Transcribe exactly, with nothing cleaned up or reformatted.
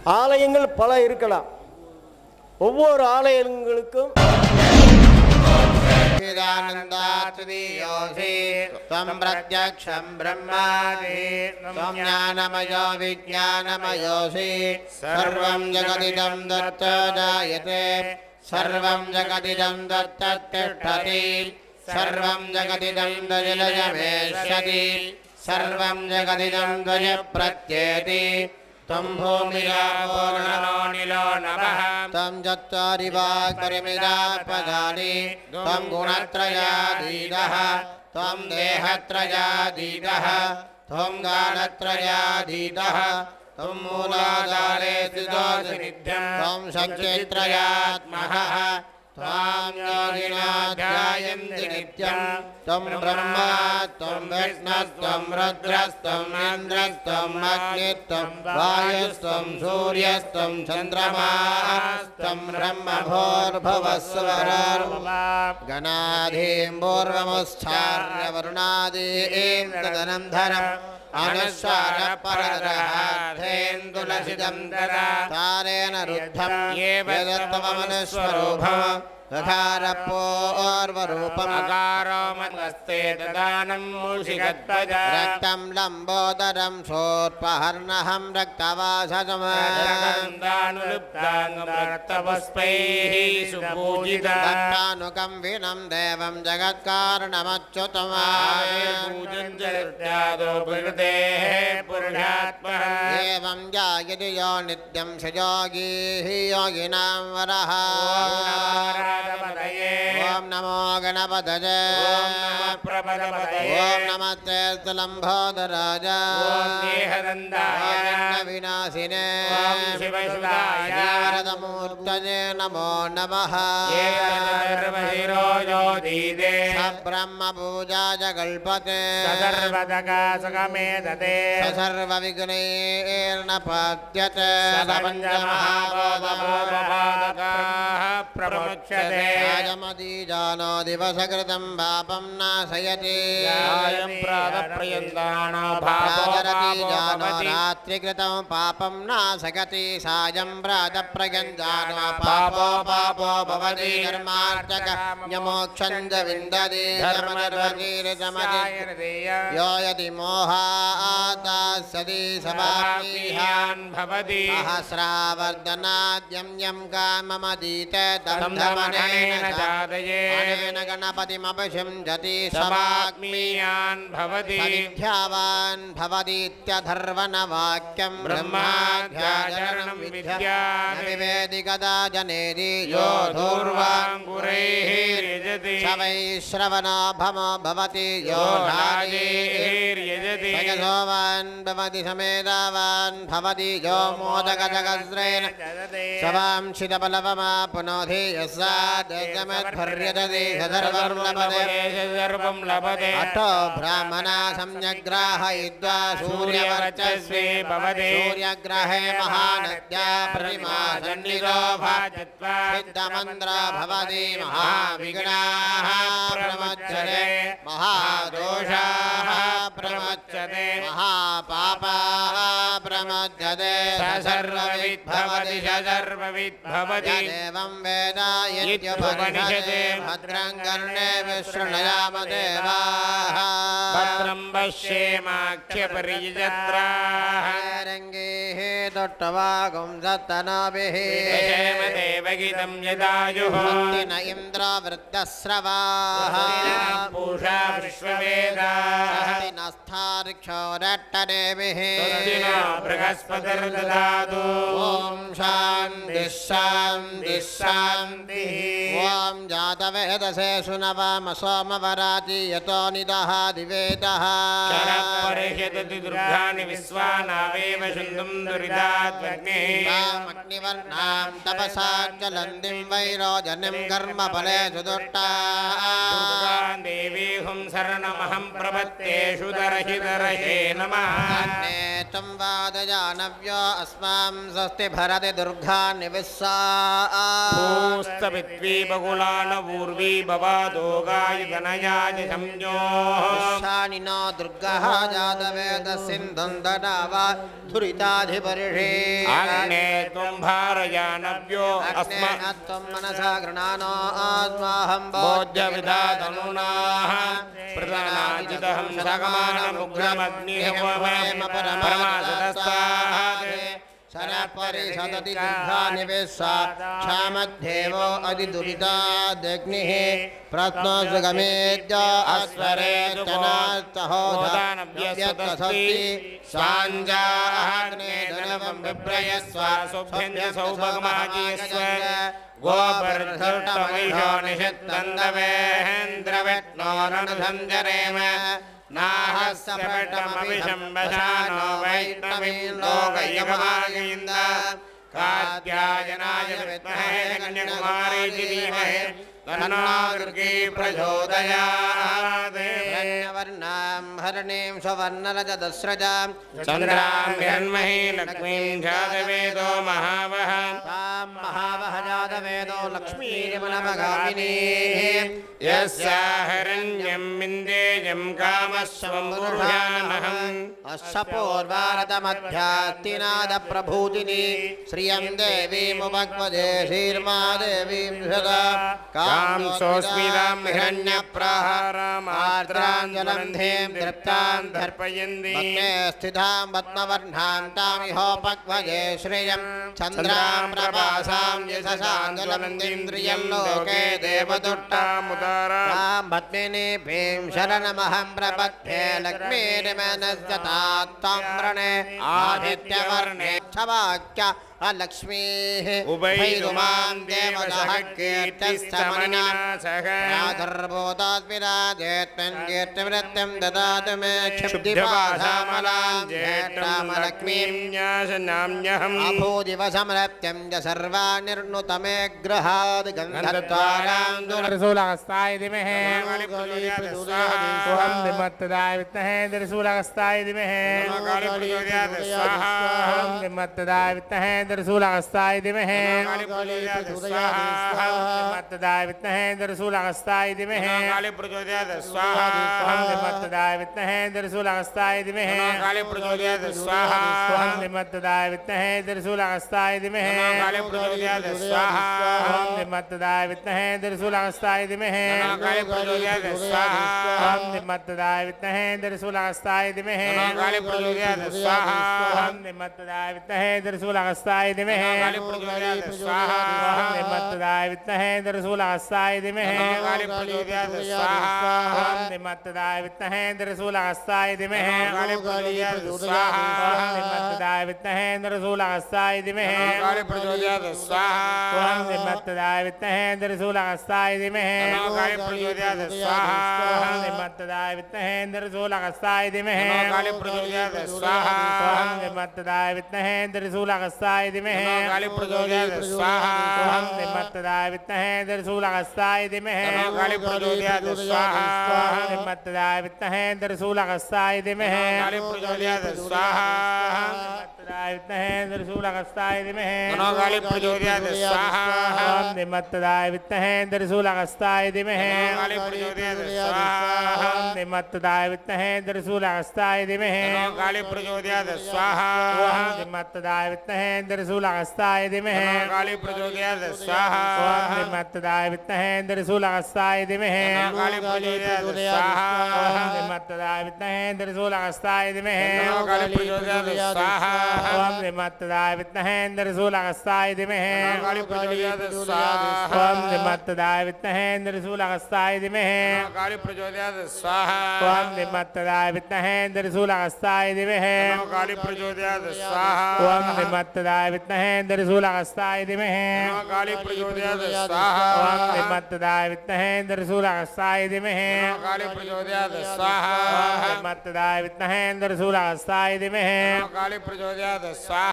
ஆலயங்கள் பல இருக்கலாம். ஒவ்வொரு ஆலயங்களுக்கும் பிரத்யக்ஷம் பிரம்மாதி ஞானமயோ விஜானமயோசி சர்வம் ஜகதிதம் தத்தஜாயதே சர்வம் ஜகதிதம் தத்ததிஷ்டதி சர்வம் ஜகதிதம் தஜலயமேஷ்யதி சர்வம் ஜகதிதம் தஜ பிரத்யேதி தம் பூமிராபோ நிலோ நமः தம் சத்வாரி வாக்பரிமிதாத்பதானி தம் குணத்ரயாதீதः தம் தேஹத்ரயாதீதः தம் காலத்ரயாதீதः தம் மூலாதாரே ஸ்திதோசி நித்யம் தம் சக்தித்ரயாத்மஹः त्वां योगिनाध्यायन्ति नित्यं त्वं ब्रह्मा त्वं विष्णुस्त्वं रुद्रस्त्वं इन्द्रस्त्वं अग्निस्त्वं वायुस्त्वं सूर्यस्त्वं चन्द्रमास्त्वं ब्रह्मभूर्भुवस्सुवरोर्भुवः गणाधीं पूर्वमुश्चार्य वरुणादीं तदनन्तरम् अनुस्वार परदराधेन्दुलसितं ददा तारेण रुद्धं ये वेदत्वमनुस्वरूपम् तथारपोर्वरूपम् अकारो मन्वस्ते ददानं मूषिकध्वज रक्तं लम्बोदरं सोत्पहर्णहं रक्तवासजमनुलुप्ताङ्गमरक्तपुष्पैः सुपूजितं भक्तानुकं विनं देवं जगत्कारणमच्युतमादो प्रकृतेः पुरुषात्मः एवं जायति यो नित्यं स योगी योगिनां वरः ओम नमो गणपतये ओम नमः प्रपदपतये ओम नमस्ते लंबोदराज ओम देहदन्दाय विनाशिने ओम शिवसुदाय वरदमूर्तये नमो नमः सर्वहिरो योधीदे ब्रह्म पूजा जगल्पते सर्वदकासकमेदते सर्वविघ्नैर्न पद्यते सपञ्चमहाभूतभूतपादकाः प्रमुच्यते राजमदीजानो दिवसकृतं पापं नाशयति रायं प्रातःप्रयन्तानो भावरतीजानो रात्रिकृतं पापं नाशयति सायं प्रातःप्रयन्तानो पापो पापो भवति कर्मार्थक यमोक्षं च विन्दति धर्मनिर्वतीर्जमति यो यदि मोहादास्यति सवामिहान् भवति सहस्रावर्धनाद्यं यं काममदीत दम्धमनेन जातयेन गणपतिमपशिञ्जति समाग्मीयान् भवति विद्यावान् भवतीत्यथर्वणवाक्यं ब्रह्माध्याचरणं विद्यान् विवेदि कदा जनेति यो धूर्वाङ्कुरैः यजति स वै श्रवणाभमो भवति यो राजेर्यजति सजसोवान् भवति समेधावान् भवति यो मोदकजगस्रेण सवांशितबलवमा पुनोधि यस्याद्यमद्भर्यते सर्वं लभते अतो ब्राह्मणा सम्यग्राहयित्वा सूर्यवर्चस्वे भवति सूर्यग्रहे महानद्या प्रतिमा सन्निधो भाजत्वा सिद्धमन्त्रा भवति महाविघ्नाः प्रमुच्यते महादोषाः प्रमुच्यते महापापाः प्रमुच्यते सर्वविद्भवति सर्वविद्भवति एवं वेद यद्युपनिषदे भद्रं कर्णेभिः शृणुयाम देवाः भद्रं पश्येमाख्यपरिजत्राः रङ्गैः दोट्टवागुं सत्तनभिः देवगीतं यदायुः न इन्द्रवृत्तस्रवाः पूषा विश्ववेदाः नस्थार्क्षोरट्टदेभिः बृहस्पतिर्ददातु ॐ शान्तिः शान्तिः शान्तिः ॐ जातवेदसे सुनवाम सोमवराति यतो निदः दिवेदः परिषदति दुर्गाणि विश्वानावेव शुद्धं दुरितात्मग्निः अग्निवर्णां तपसा ज्वलन्तीं वैरोजनिं कर्मफले सुदुष्टाः दुर्गां देवीहुं शरणमहं प्रपद्येषु दर्शिदर्शे नमः त्वं वादजानव्यो अस्मां स्वस्ति भरति दुर्गान् विस्सा भूस्तवित्वी बकुलान पूर्वी भवादो गायतनयाय संज्ञोः शानिनो दुर्गः जातवेद सिन्धुं ददावा धुरिताधिपरिषे अग्ने त्वं भारयानव्यो अस्मा त्वं मनसा गृणानो अस्माहं भोज्यविधातनुनाः प्रदानाजिदहं सकमानमुग्रमग्निहवमेम परमासदस्तात् शरपरिषदति दुर्गानि विस्सा क्षामद्धेवो अधिदुरितादग्निः प्रत्नो सुगमेद्य अस्वरेत्यनास्तहोदानव्यस्तस्ति स्वाञ्जाग्ने धनवं बिभ्रयस्व सुभ्यन्य सौभगमाजीस्व गोपर्धुर्टमैषो निषिद्धन्दवेन्द्रविष्णो रणधञ्जरेम नाहस्सपटमभिशम्बशानो वैष्णवीन्दोगैकमागीन्द कात्यायनाय विद्महे कन्याकुमारी धीमहि तन्नो दुर्गी प्रचोदयात् वर्णां हरणीं सुवर्णरजतस्रजां चन्द्रां हिरण्मही लक्ष्मीं जातवेदो महावः तां महावः जातवेदो लक्ष्मीर्मनभगामिनी यस्या हिरण्यं विन्देयं कामस्वं पूर्वानहम् अश्वपूर्वारतमध्यास्तिनादप्रभूतिनी श्रियं देवीमुपक्वदे श्रीर्मा देवीं सदा कांसोऽस्मितां हिरण्यप्रहारामार्द्राञ्जलं धीं तृप्तां दर्पयन्ति स्थितां पद्मवर्णां तामिहोपक्वदे श्रियं चन्द्रां प्रभासां यशसाञ्ज्वलन्तीन्द्रियं लोके देवदुट्टामुदारां पद्मिनी भीं शरणमहं प्रपद्ये लक्ष्मीर्मनस्य तात्त्वं वृणे आदित्यवर्णे क्षवाक्य अलक्ष्मीः उभैरुमां देवसः कीर्तिस्तमनिना सह राधर्बोधात्मिराजेत्मन् कीर्तिवृत्तिं ददातु मे क्षुब्धिपाशामलां लक्ष्मीं न्यासनाम्यहम् अभूदिवसमरप्त्यं च सर्वानिर्नुतमे गृहाद् गन्धद्वारां त्रिशूलहस्ताय धीमहि सोहं दिमत्तदाय विद्महे त्रिशूलहस्ताय धीमहि सोहं दिमत्तदाय विद्महे त्रिशूलहस्ताय धीमहि दिमत्तदाय विद्महे त्रिशूलहस्ताय धीमहि सोहं दिमत्तदाय विद्महे त्रिशूलहस्ताय धीमहि सोहं दिमत्तदाय विद्महे त्रिशूलहस्ताय धीमहि सोहं दिमत्तदाय विद्महे त्रिशूलहस्ताय धीमहि सोहं दिमत्तदाय विद्महे त्रिशूलहस्ताय धीमहि सोहं दिमत्तदाय विद्महे त्रिशूलहस्ताय धीमहि सोहं दिमत्तदाय विद्महे त्रिशूलहस्ताय धीमहि सोहं दिमत्तदाय विद्महे त्रिशूलहस्ताय धीमहि सोहं दिमत्तदाय विद्महे त्रिशूलहस्ताय धीमहि सोहं दिमत्तदाय विद्महे त्रिशूलहस्ताय धीमहि सोहं दिमत्तदाय विद्महे त्रिशूलहस्ताय धीमहि सोहं दिमत्तदाय विद्महे त्रिशूलहस्ताय धीमहि सोहं दिमत्तदाय विद्महे त्रिशूलहस्ताय धीमहि सोहं दिमत्तदाय विद्महे त्रिशूलहस्ताय धीमहि दिमत्तदाय विद्महे त्रिशूलहस्ताय धीमहि सोहं दिमत्तदाय विद्महे त्रिशूलहस्ताय धीमहि सोहं दिमत्तदाय विद्महे त्रिशूलहस्ताय धीमहि सोहं दिमत्तदाय विद्महे त्रिशूलहस्ताय धीमहि सोहं दिमत्तदाय विद्महे त्रिशूलहस्ताय धीमहि सोहं दिमत्तदाय विद्महे त्रिशूलहस्ताय धीमहि सोहं दिमत्तदाय विद्महे त्रिशूलहस्ताय धीमहि सोहं दिमत्तदाय विद्महे त्रिशूलहस्ताय धीमहि सोहं दिमत्तदाय विद्महे त्रिशूलहस्ताय धीमहि सोहं दिमत्तदाय विद्महे त्रिशूलहस्ताय धीमहि सोहं दिमत्तदाय विद्महे त्रिशूलहस्ताय धीमहि सोहं दिमत्तदाय विद्महे त्रिशूलहस्ताय धीमहि